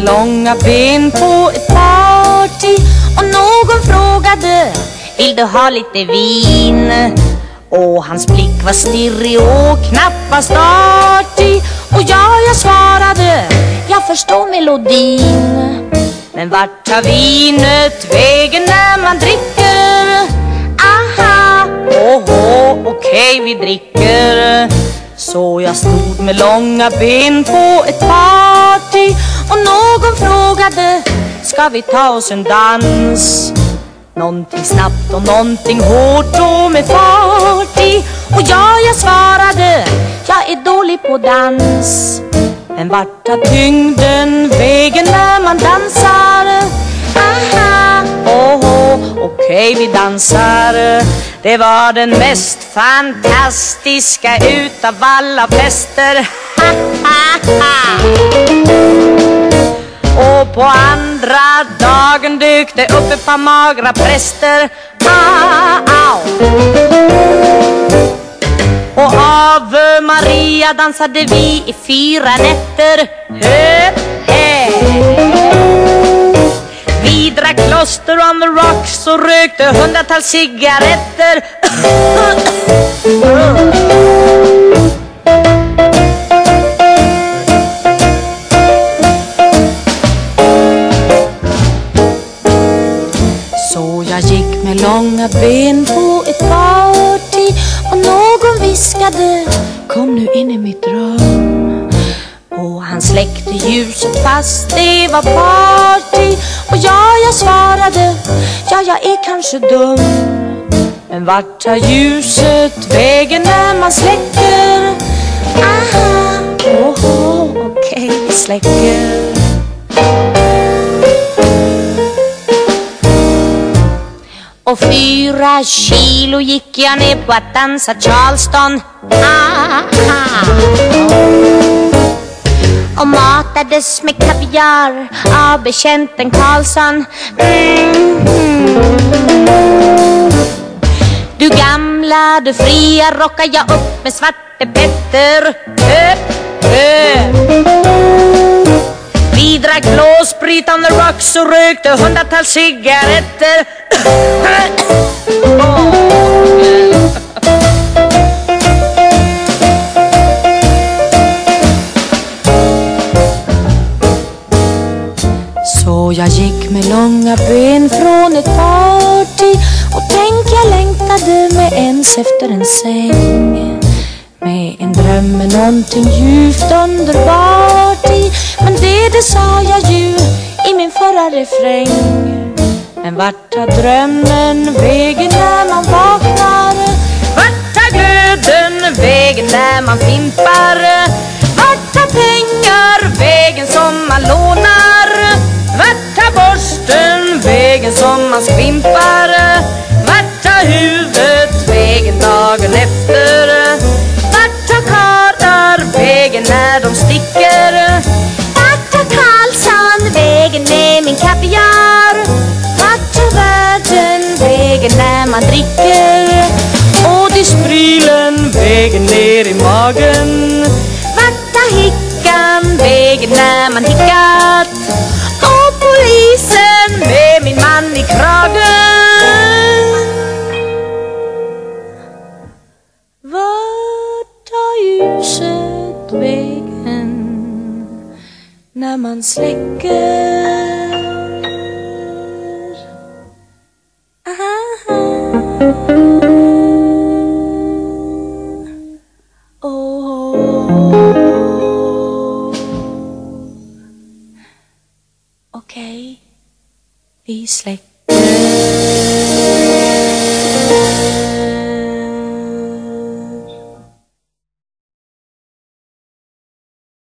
med långa ben på ett party och någon frågade: vill du ha lite vin? Och hans blick var stirrig och knappast artig. Och jag svarade: jag förstår melodin. Men vart tar vinet vägen när man dricker? Aha, okej, vi dricker. Så jag stod med långa ben på ett party och någon frågade: ska vi ta oss en dans? Någonting snabbt och någonting hårt och med fart i. Och jag svarade: jag är dålig på dans. Men vart tar tyngden vägen när man dansar? Aha, okej, vi dansar. Det var den mest fantastiska utav alla fester. Och på andra dagen dök det upp ett par magra präster. Och Ave Maria dansade vi i 4 nätter. Vi drack Kloster on the rocks och rökte 100-tals cigaretter. Så jag gick med långa ben på ett party och någon viskade: kom nu in i mitt rum. Och han släckte ljuset fast det var party. Och jag svarade: ja, jag är kanske dum. Men vart tar ljuset vägen när man släcker? Aha, okej, vi släcker. Och 4 kilo gick jag ner på att dansa Charleston. Och matades med kaviar av bekänten Karlsson. Du gamla, du fria, rockar jag upp med Svarte Petter. Vi drack blåsprit on the rocks och rökte 100-tals cigaretter. Så jag gick med långa ben från ett party och tänk, jag längtade med ens efter en säng. Med en dröm med någonting djupt underbart i. Men det sa jag ju i min förra refräng. Men vart tar drömmen vägen när man vaknar? Vart tar glöden vägen när man fimpar? Vart tar pengar vägen som man lånar? Vart tar borsten vägen som man skvimpar? Vart tar huvudet vägen dagen efter? Vart tar karlar vägen när de sticker? Vart tar Karlsson vägen med min kaviar? Vart tar världen vägen när man dricker? Och disprylen vägen ner i magen? Vart tar hickan vägen när man hickat? Och polisen med min man i kragen? Vart tar ljuset vägen när man släcker? Okej, vi släcker.